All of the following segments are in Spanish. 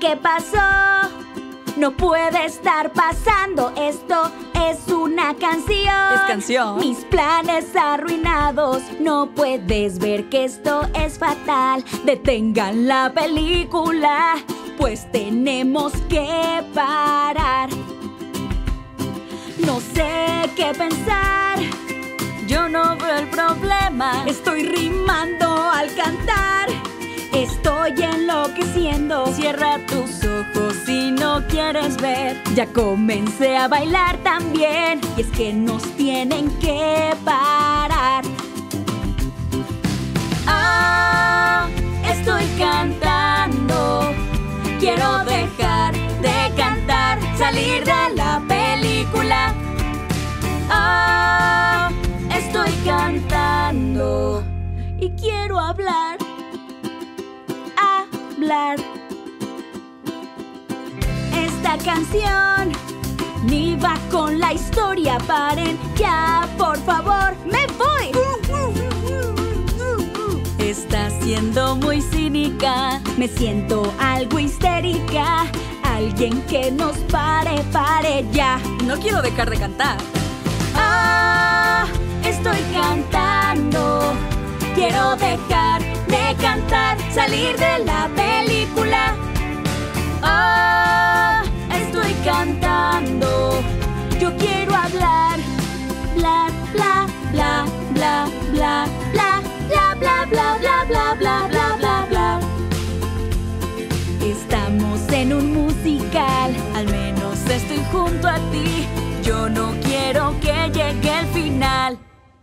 ¿Qué pasó? No puede estar pasando. Esto es una canción. Es canción. Mis planes arruinados. No puedes ver que esto es fatal. Detengan la película, pues tenemos que parar. No sé qué pensar. Yo no veo el problema. Estoy rimando al cantar. Estoy enloqueciendo. Cierra tus ojos si no quieres ver. Ya comencé a bailar también. Y es que nos tienen que parar. Ah, estoy cantando. Quiero dejar de cantar. Salir de la película. Ah, estoy cantando. Y quiero hablar. Esta canción ni va con la historia. Paren ya, por favor. ¡Me voy! Está siendo muy cínica. Me siento algo histérica. Alguien que nos pare ya. No quiero dejar de cantar. Ah, estoy cantando. Quiero dejar de cantar. Salir de la película. Ah, estoy cantando. Yo quiero hablar. Bla, bla, bla, bla, bla, bla, bla, bla, bla, bla, bla, bla, bla, bla, bla. Estamos en un musical. Al menos estoy junto a ti. Yo no quiero que llegue el final.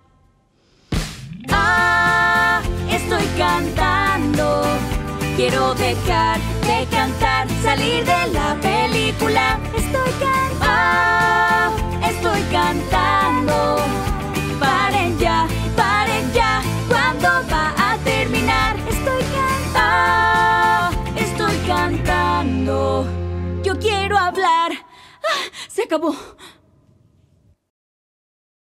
Ah, estoy cantando. Quiero dejar de cantar. Salir de la película. Estoy cantando. Ah, estoy cantando. Paren ya, paren ya. ¿Cuándo va a terminar? Estoy cantando. Ah, estoy cantando. Yo quiero hablar. Ah, se acabó.